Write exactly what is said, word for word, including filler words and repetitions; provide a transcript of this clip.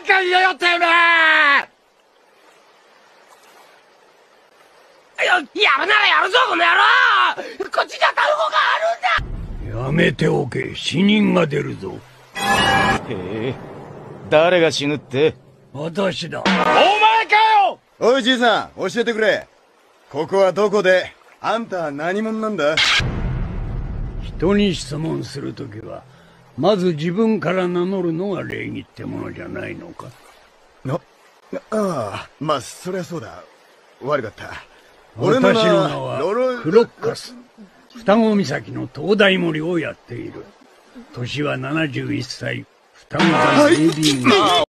回言えよってめえ。やるならやるぞこの野郎。こっちには単語があるんだ。 やめておけ、死人が出るぞ。 へえ、誰が死ぬって？ 私だ。 お前かよ。 おいじいさん、教えてくれ。ここはどこで、あんたは何者なんだ？ 人に質問するときはまず自分から名乗るのが礼儀ってものじゃないのか。 な、ああ、まあそりゃそうだ。悪かった。俺の私の名はクロッカス。双子岬の灯台守をやっている。年はななじゅういっさい。双子座ベイビーが